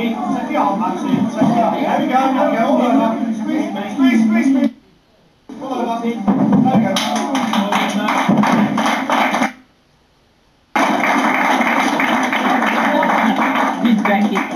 Take the arm, that's it. Take the arm. There we go, all over. Squeeze. All over. There we go. He's back in.